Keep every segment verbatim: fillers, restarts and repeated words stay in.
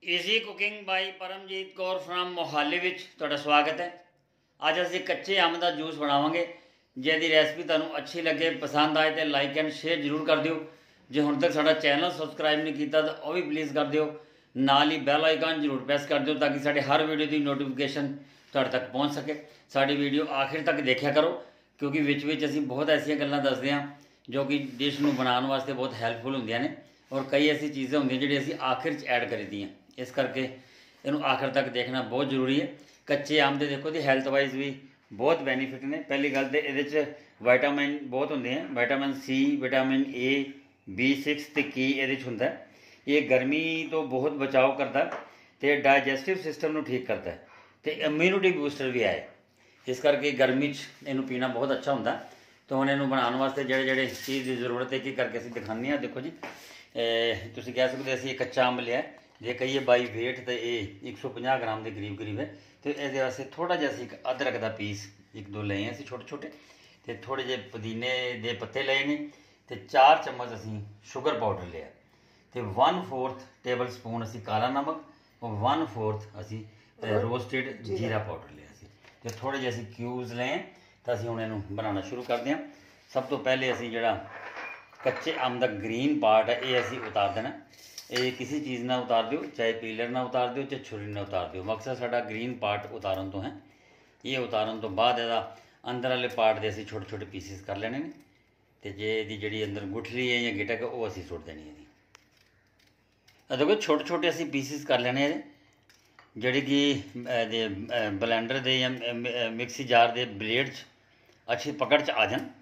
Easy cooking by Paramjit Kaur from Mohali ਵਿੱਚ ਤੁਹਾਡਾ ਸਵਾਗਤ ਹੈ। ਅੱਜ ਅਸੀਂ ਕੱਚੇ ਅੰਬ ਦਾ ਜੂਸ ਬਣਾਵਾਂਗੇ। ਜਿਹਦੀ ਰੈਸਪੀ ਤੁਹਾਨੂੰ ਅੱਛੀ ਲੱਗੇ, ਪਸੰਦ ਆਏ ਤਾਂ ਲਾਈਕ ਐਂਡ ਸ਼ੇਅਰ ਜ਼ਰੂਰ ਕਰ ਦਿਓ। ਜੇ ਹੁਣ ਤੱਕ ਸਾਡਾ ਚੈਨਲ ਸਬਸਕ੍ਰਾਈਬ ਨਹੀਂ ਕੀਤਾ ਤਾਂ ਉਹ ਵੀ ਪਲੀਜ਼ ਕਰ ਦਿਓ। ਨਾਲ ਹੀ ਬੈਲ ਆਈਕਨ ਜ਼ਰੂਰ ਪ੍ਰੈਸ ਕਰ ਦਿਓ ਤਾਂ ਕਿ ਸਾਡੇ ਹਰ ਵੀਡੀਓ ਦੀ ਨੋਟੀਫਿਕੇਸ਼ਨ ਤੁਹਾਡੇ ਤੱਕ ਪਹੁੰਚ ਸਕੇ। ਸਾਡੀ ਵੀਡੀਓ ਆਖਿਰ ਤੱਕ ਦੇਖਿਆ ਕਰੋ ਕਿਉਂਕਿ ਵਿੱਚ ਵਿੱਚ ਅਸੀਂ ਬਹੁਤ ਐਸੀਆਂ ਗੱਲਾਂ ਦੱਸਦੇ ਹਾਂ ਜੋ ਕਿ ਡਿਸ਼ ਨੂੰ ਬਣਾਉਣ ਵਾਸਤੇ ਬਹੁਤ ਹੈਲਪਫੁਲ ਹੁੰਦੀਆਂ ਨੇ और कई ऐसी चीज़ें होंगी जी असी आखिर च ऐड करी दी हैं। इस करके इनू आखिर तक देखना बहुत जरूरी है। कच्चे आम के देखो जी हेल्थ वाइज भी बहुत बेनीफिट ने। पहली गल तो ये विटामिन बहुत होंगे हैं, vitamin C, vitamin A, B six तो की ये होंगे। ये गर्मी तो बहुत बचाव करता तो डाइजेस्टिव सिस्टम को ठीक करता है तो इम्यूनिटी बूस्टर भी है। इस करके गर्मी इनू पीना बहुत अच्छा होंगे। तो हम इनू बनाने वास्ते जेड़े जेड़े चीज़ की जरूरत है कि करके असीं दिखाने। देखो जी तुसीं कह सकते असीं एक कच्चा अंब लिया, जे कहिए बाई वेट तो ये एक सौ पचास ग्राम के करीब करीब है। तो ये वास्ते थोड़ा जिहा असीं अदरक का पीस एक दो ले असीं छोटे छोटे, तो थोड़े जे पुदीने के पत्ते लए ने, तो चार चम्मच असीं शुगर पाउडर लिया, तो वन फोर्थ टेबल स्पून असीं काला नमक और वन फोर्थ असीं रोस्टेड जीरा पाउडर लिया सी। तो थोड़े जे असीं क्यूब्स ले तो असीं हुण इहनूं बनाना शुरू करते हैं। सब तो पहले असीं जिहड़ा कच्चे अंब का ग्रीन पार्ट है ये असीं उतार देना। ये किसी चीज़ ना उतार दिओ, चाहे पीलर ना उतार दिओ, चाहे छुरी ना उतार दिओ। मकसद साडा ग्रीन पार्ट उतारन तो है। ये उतारन तो बाद इहदा अंदर वाले पार्ट दे असीं छोटे छोटे पीसिस कर लेने ने। ते जे इहदी जिहड़ी अंदर गुठली है या गिटक है वो असीं सुट देनी है। इहदी देखो छोटे छोटे असीं पीसिस कर लेने इहदे जिहड़ी कि बलैंडर दे या मिक्सी जार दे ब्लेड च अच्छी पकड़ च आ जान।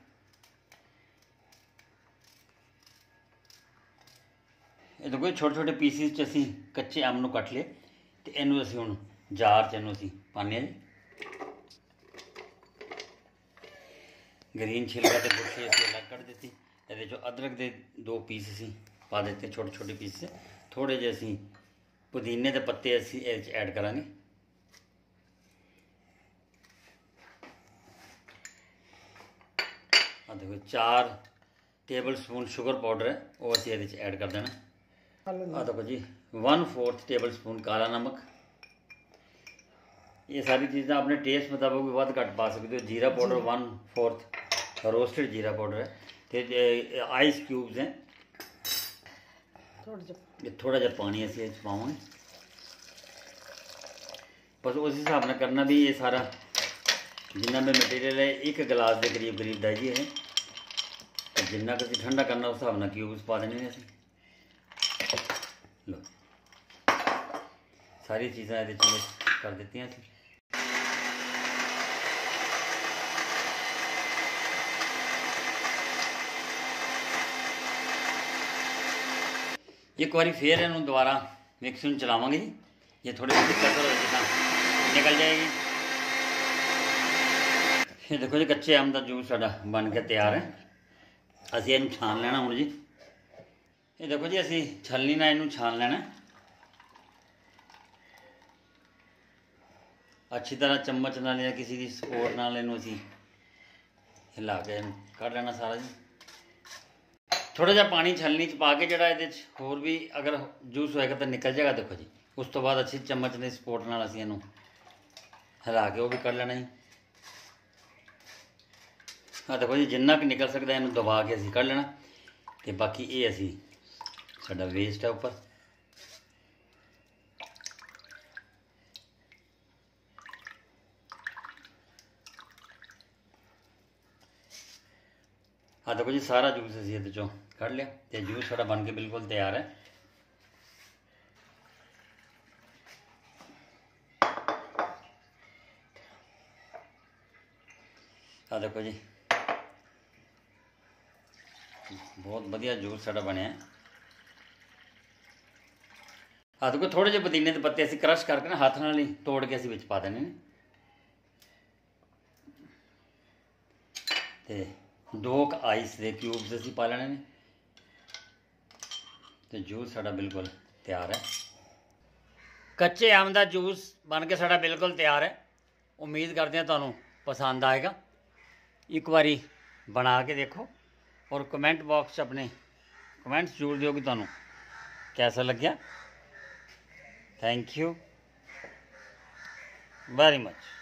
ये देखो छोटे छोटे पीसिस च असीं कच्चे अंब नूं कट लिया। तो इनू असीं हुण जार च इनू असीं पाने जी। ग्रीन छिलका ते गुठली असीं अलग कट दित्ती। इहदे चों अदरक दे दो पीस असीं पा दित्ते छोटे छोटे पीस। थोड़े जे असीं पुदीने दे पत्ते असीं इहदे च ऐड करांगे। आ देखो चार टेबल स्पून शुगर पाउडर है वो असीं इहदे च ऐड कर देना। आ देखो जी वन फोर्थ टेबल स्पून काला नमक। ये सारी चीज़ें अपने टेस्ट मुताबिक भी वध घट पा सकते हो। जीरा पाउडर वन फोर्थ रोस्टेड जीरा पाउडर है। तो आइस क्यूब्स हैं थोड़ा थोड़ा जहा पानी असीं इस पावांगे। बस उस हिसाब से करना भी। ये सारा जिन्ना भी मटीरियल है एक गिलास के करीब करीब दा जी है। तो जिन्ना कि ठंडा करना उस हिसाब से क्यूब्स पा देने असीं। लो सारी चीज़ां ये मिक्स कर दी। एक बार फिर इनू दोबारा मिक्सी में चलावांगे जी। ये थोड़ी सी दिक्कत हो जिदा निकल जाएगी। ये देखो जी कच्चे अंब का जूस साडा बन के तैयार है। असीं इनू छान लेना हुण जी। ये देखो जी असीं छलनी नाल इनू छान लेना अच्छी तरह। चम्मच नाल या किसी की सपोर्ट नाल इनू असीं हिला के कढ़ लेना सारा जी। थोड़ा जिहा पानी छलनी च पा के जिहड़ा इहदे च होर भी अगर जूस होएगा तो निकल जाएगा। देखो जी उस तो बाद अच्छी चम्मच की सपोर्ट नाल असीं इनू हिला के वो भी कढ़ लेना जी। हाँ देखो जी जिन्ना कि निकल सकता इनू दबा के असीं कढ़ लेना। तो बाकी ये असीं साडा वेस्ट है ऊपर। हाँ देखो जी सारा जूस असीं इहदे चों कढ़ लिया। तो जूस साडा बन के बिल्कुल तैयार है। हाँ देखो जी बहुत वधिया जूस साडा बनिया। हाँ देखो थोड़े जे पुदीने के पत्ते असीं क्रश करके ना हाथ नाल ही तोड़ के असीं विच पा देने ने। ते दो आइस के क्यूब्स असीं पा लेने ने। तो जूस साडा बिल्कुल तैयार है। कच्चे अंब का जूस बन के साडा बिल्कुल तैयार है। उम्मीद करते हैं तुहानूं पसंद आएगा। एक बारी बना के देखो और कमेंट बॉक्स अपने कमेंट्स जरूर दिओ कि तुहानूं कैसा लग्या। Thank you very much.